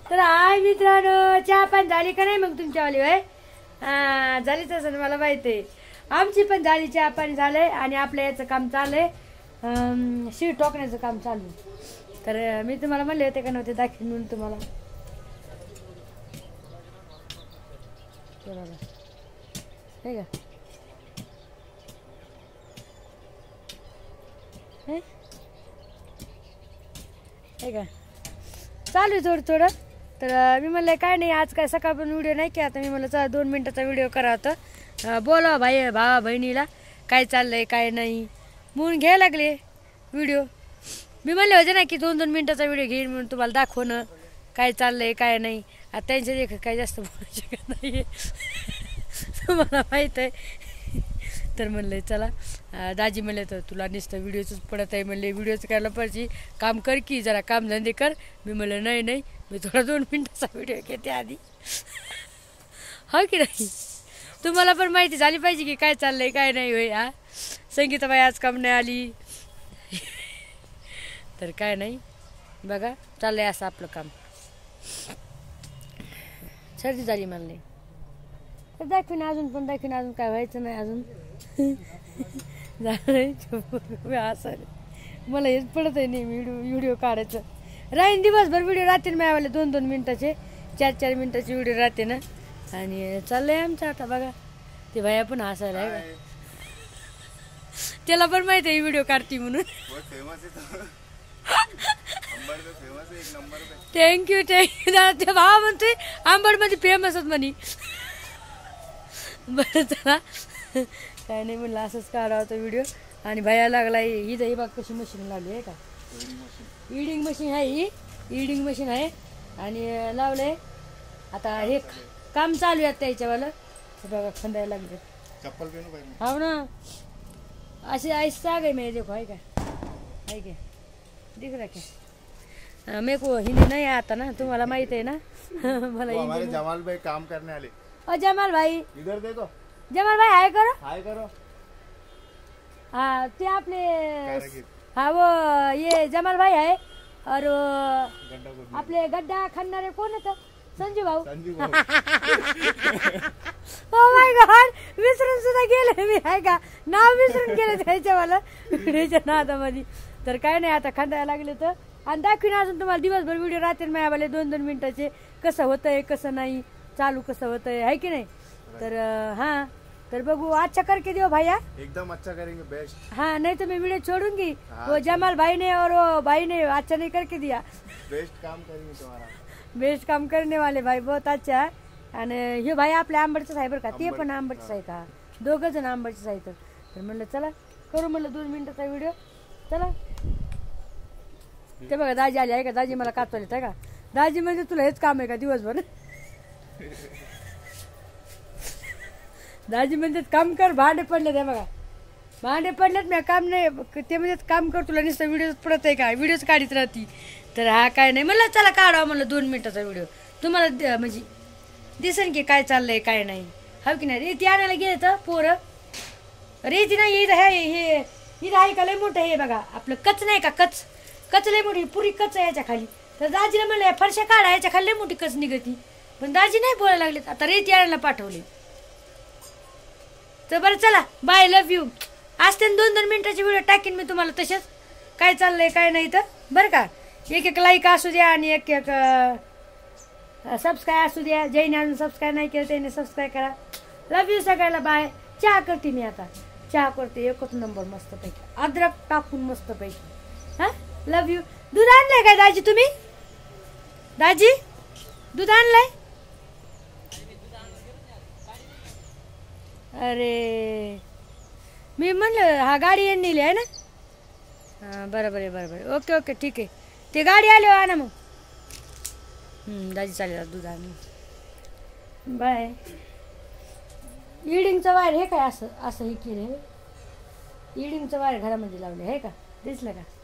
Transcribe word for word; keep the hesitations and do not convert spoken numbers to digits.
तर हाय मित्रांनो, चहा पण झाली का नाही मग तुमच्यावाली? होय, हा झालीच असेल, मला माहिती आहे. आमची पण झाली, चहा पाणी झालंय आणि आपल्या याचं काम चाललंय, शिळ टोकण्याचं काम चालू. तर मी तुम्हाला म्हणले होते का नव्हते दाखवीन म्हणून तुम्हाला. हे का हे का चालू आहे थोडं थोडं. तर मी म्हणलं काय नाही, आज काय सकाळ पण व्हिडिओ नाही की आता मी म्हणलं चला दोन मिनटाचा व्हिडिओ करा होतं, बोला भाई भावा बहिणीला काय चाललंय काय नाही म्हणून घ्यायला लागले व्हिडिओ. मी म्हणले होते ना की दोन दोन मिनटाचा व्हिडिओ घेईन म्हणून तुम्हाला दाखवणं काय चाललंय काय नाही. आता त्यांच्या देखत काय जास्त बोलू शकत नाही तुम्हाला माहीत आहे. तर म्हणलं चला, दाजी म्हणले तर तुला नुसतं व्हिडिओचंच पडत आहे, म्हणले व्हिडिओचं करायला पाहिजे, काम कर की जरा काम धंदे कर. मी म्हणलं नाही नाही मी थोडा दोन मिनटाचा व्हिडिओ घेते आधी, हो की नाही. तुम्हाला पण माहिती झाली पाहिजे की काय चाललंय काय नाही. होय, हा संगीताबाई आज काम नाही आली तर काय नाही बघा चाललंय असं आपलं काम. सर्दी झाली म्हणले तर दाखवीन अजून, पण दाखवीन अजून काय व्हायचं नाही अजून. असं मला हेच पडत आहे नेहमी व्हिडिओ व्हिडिओ काढायचं. राहीन दिवसभर व्हिडिओ राहते ना मिळाले दोन दोन मिनटाचे चार चार मिनटाचे व्हिडिओ राहते ना. आणि चाललंय आमचं आता बघा. ते भैया पण हसायला आहे का, त्याला पण माहिती आहे व्हिडिओ काढते म्हणून. Thank you thank you. ते भावा म्हणतोय आंबड मध्ये फेमस होत म्हणे. बरं चला काय नाही म्हणलं असंच काढा होता व्हिडिओ. आणि भैया लागला ही दही बाग कशी मशीन लावली आहे का, इडिंग मशीन आहे, ही इडिंग मशीन आहे आणि लावलंय. आता हे काम चालू आहे त्याच्यावालं बघा, खंदायला लागले चप्पल हो ना. अशी आईस साग आहे मी देखो आहे का, आहे का दिख रहा क्या मेरे को हिंदी नहीं आता ना, तुम्हाला माहित आहे ना. मला हमारे जमाल भाई काम करने वाले. ओ जमाल भाई इधर देखो, जमाल भाई हाय करो हाय करो. हाँ ते आपने हाँ वो ये जमाल भाई है और आपले गड्डा खणणारे कोण होतं, संजू भाऊ. ओ माय गॉड, विसरून सुद्धा गेले मी आहे का, नाव विसरून गेले त्याच्या मला व्हिडिओच्या नादामध्ये. तर काय नाही आता खांदायला लागले तर आणि दाखवीन अजून तुम्हाला दिवसभर व्हिडिओ राहते माझ्यावाले दोन दोन मिनिटाचे, कसं होतंय कसं नाही चालू कसं होतंय आहे की नाही. तर हाँ तर बघू अच्छा करके दियो भैया, एकदम अच्छा करेंगे बेस्ट. हाँ नहीं तो मैं वीडियो छोड़ूंगी. वो जमाल भाई ने और वो भाई ने अच्छा नहीं करके दिया. बेस्ट काम करेंगे तुम्हारा. बेस्ट काम करने वाले भाई बहुत अच्छा है. आणि हे भाई आपल्या आंबडचंच आहे बरं का, ते पण आंबडचंच आहेत, हा दोघं जण आंबडचंच आहेत. तर म्हणलं चला करू म्हणलं दोन मिनिटाचा व्हिडिओ. चला ते बघा दाजी आली आहे का, दाजी मला काचवलेत आहे का. दाजी म्हणजे तुला हेच काम आहे का दिवसभर. दाजी म्हणजे काम कर, भांडे पडले ते बघा, भांडे पडलेत मी काम नाही ते म्हणजे काम कर, तुला नुसतं व्हिडिओ पडत आहे का, व्हिडिओच काढीत राहती. तर हा काय नाही म्हणलं चला काढा म्हणलं दोन मिनिटाचा व्हिडिओ, तुम्हाला म्हणजे दिसेन की काय चाललंय काय नाही, हो की नाही. रेती आणायला गेले तर पोरं, रेती नाही इथं आहे, हे इथं आहे का लय मोठं हे बघा आपलं कच नाही का, कच कच लय मोठी पुरी कच आहे याच्या खाली. तर दाजीला म्हणलं फरशा काढा, याच्या खाली लय मोठी कच निघती, पण दाजी नाही बोलायला लागलेत. आता रेती आणायला पाठवले. तर बरं चला बाय, लव्ह यू. असते दोन दोन मिनिटाचे व्हिडिओ टाकीन मी तुम्हाला तसेच काय चाललंय काय नाही तर बरं का. एक एक लाईक असू द्या आणि एक एक सबस्क्राईब असू द्या. ज्याने अजून सबस्क्राईब नाही केलं त्याने सबस्क्राईब करा. लव्ह यू सगळ्याला, बाय. चहा करते मी आता, चहा करते एकच नंबर मस्तपैकी, अद्रक टाकून मस्तपैकी. हां लव्ह यू. दूध आणलंय काय दाजी तुम्ही, दाजी दूध आणलंय. अरे मी म्हणलं हा गाडी येऊन नेली आहे ना. हां बरोबर आहे बरोबर आहे, ओके ओके ठीक आहे. ते गाडी आली हो ना मग. दाजी चालेल दूध आणून, बाय. इडिंगचं वायर हे काय असं असं हे केलं, इडिंगचं वायर घरामध्ये लावले आहे का, दिसलं का.